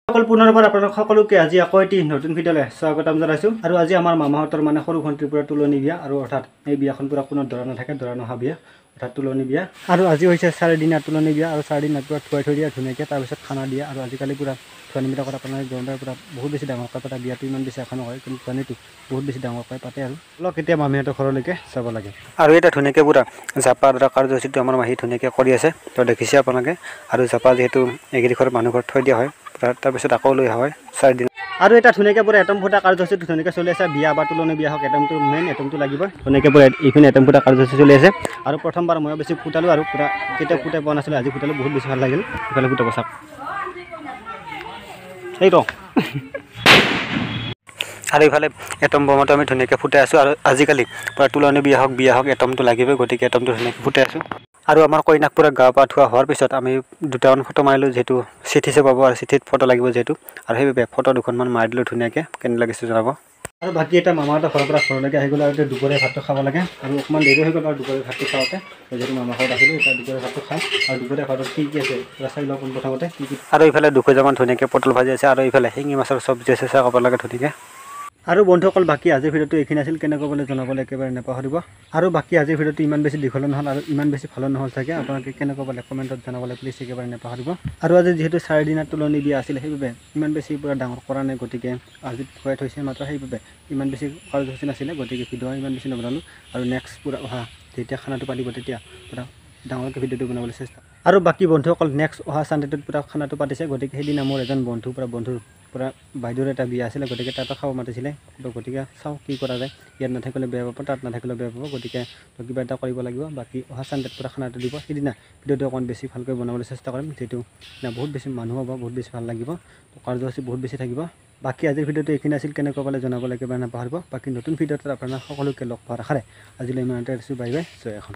সকল পুনৰবাৰ আপোনালোক সকলোকে আজি আকৌ এটি নতুন ভিডিঅ'লৈ স্বাগতম জনাইছোঁ। আৰু আজি আমাৰ মামাহঁতৰ মানে সৰু ভণ্টিৰ পৰা তুলনি বিয়া, আৰু অৰ্থাৎ এই বিয়াখন পুৰা কোনো দৰা নাথাকে, দৰা নহা বিয়া, অৰ্থাৎ তুলনি বিয়া। আৰু আজি হৈছে 4 দিনীয়া তুলনি বিয়া, আৰু 4 দিনত পুৰা থুৱাই থৈ দিয়া ধুনীয়াকৈ, তাৰপিছত খানা দিয়া। আৰু আজিকালি পুৰা ছোৱালীবিলাকত আপোনালোকে গম পায় পুৰা বহুত বেছি ডাঙৰকৈ পাতে, বিয়াটো ইমান বেছি এখন নহয়, কিন্তু ছোৱালীটো বহুত বেছি ডাঙৰকৈ পাতে। আৰু অলপ কেতিয়া মামীহঁতৰ ঘৰলৈকে যাব লাগে। আৰু এটা ধুনীয়াকৈ পুৰা জাপা দৰা কাৰ্যসূচীটো আমাৰ মাহী ধুনীয়াকৈ কৰি আছে, তো দেখিছে আপোনালোকে। আৰু জাপা যিহেতু এগিৰিঘৰ মানুহ ঘৰত থৈ দিয়া হয়, তাৰপিছত আকৌ লৈ অহা হয় 4 দিন। আৰু এটা ধুনীয়াকৈ পুৰা এটম ফুটা কাৰ্যসূচীটো ধুনীয়াকৈ চলি আছে। বিয়া বা তুলনি বিয়া হওক, এটমটো মেইন, এটমটো লাগিবই। ধুনীয়াকৈ পুৰা এইখিনি এটম ফুটা কাৰ্যসূচী চলি আছে। আৰু প্ৰথমবাৰ ময়ো বেছি ফুটালোঁ, আৰু পুৰা কেতিয়া ফুটাই পোৱা নাছিলোঁ, আজি ফুটালোঁ, বহুত বেছি ভাল লাগিল। ইফালে ফুটাব চাওক, এইটো। আৰু ইফালে এটম বোমাটো আমি ধুনীয়াকৈ ফুটাই আছোঁ। আৰু আজিকালি পুৰা তুলনি বিয়া হওক এটমটো লাগিবই, গতিকে এটমটো ধুনীয়াকৈ ফুটাই আছোঁ। আৰু আমাৰ কইনাক পুৰা গা পা ধোৱা হোৱাৰ পিছত আমি দুটামান ফটো মাৰিলোঁ, যিহেতু চিঠি চাব, আৰু চিঠিত ফটো লাগিব যিহেতু, আৰু সেইবাবে ফটো দুখনমান মাৰি দিলোঁ ধুনীয়াকৈ। কেনে লাগিছে জনাব। আৰু বাকী এটা মামাহঁতৰ ঘৰৰ পৰা ঘৰলৈকে আহি গ'ল, আৰু এতিয়া দুপৰীয়া ভাতটো খাব লাগে। আৰু অকণমান দেৰি হৈ গ'ল আৰু দুপৰীয়া ভাতটো খাওঁতে, যিহেতু মামা ঘৰত আছিলোঁ, এতিয়া দুপৰীয়া ভাতটো খাওঁ। আৰু দুপৰীয়া ভাতত কি কি আছে চাই লওঁ প্ৰথমতে কি কি। আৰু ইফালে 2 কেজিমান ধুনীয়াকৈ পটল ভাজি আছে, আৰু ইফালে শিঙি মাছৰ চব্জি আছে, চাই ক'ব লাগে ধুনীয়াকৈ। আৰু বন্ধুসকল, বাকী আজিৰ ভিডিঅ'টো এইখিনি আছিল। কেনেকৈ বুলি জনাবলৈ একেবাৰে নাপাহৰিব। আৰু বাকী আজিৰ ভিডিঅ'টো ইমান বেছি দীঘল নহ'ল, আৰু ইমান বেছি ভালো নহ'ল চাগে, আপোনালোকে কেনেকৈ পালে কমেণ্টত জনাবলৈ প্লিজ একেবাৰে নাপাহৰিব। আৰু আজি যিহেতু 4 দিনত তুলনি বিয়া আছিলে, সেইবাবে ইমান বেছি পুৰা ডাঙৰ কৰা নাই, গতিকে আজি খুৱাই থৈছে মাত্ৰ, সেইবাবে ইমান বেছি কাৰ্যসূচী নাছিলে, গতিকে ভিডিঅ' ইমান বেছি নবনালোঁ। আৰু নেক্সট পুৰা অহা যেতিয়া খানাটো পাতিব, তেতিয়া পুৰা ডাঙৰকৈ ভিডিঅ'টো বনাবলৈ চেষ্টা। আৰু বাকী বন্ধুসকল, নেক্সট অহা চানডেটোত পুৰা খানাটো পাতিছে, গতিকে সেইদিনা মোৰ এজন বন্ধুৰ পুৰা বাইদেউৰ এটা বিয়া আছিলে, গতিকে তাতো খাব মাতিছিলে। তো গতিকে চাওঁ কি কৰা যায়, ইয়াত নাথাকিলে বেয়া পাব, তাত নাথাকিলেও বেয়া পাব, গতিকে তো কিবা এটা কৰিব লাগিব। বাকী অহা চানডেত পুৰা খানাটো দিব, সেইদিনা ভিডিঅ'টো অকণমান বেছি ভালকৈ বনাবলৈ চেষ্টা কৰিম, যিহেতু বহুত বেছি মানুহ হ'ব, বহুত বেছি ভাল লাগিব, তো কাৰ্যসূচী বহুত বেছি থাকিব। বাকী আজিৰ ভিডিঅ'টো এইখিনি আছিল। কেনেকৈ পালে জনাবলৈ একেবাৰে নাপাহৰিব। বাকী নতুন ভিডিঅ'ত আপোনাক সকলোকে লগ পোৱাৰ আশাৰে আজিলৈ ইমানতে আহিছোঁ। বাই বাই, জয় অসম।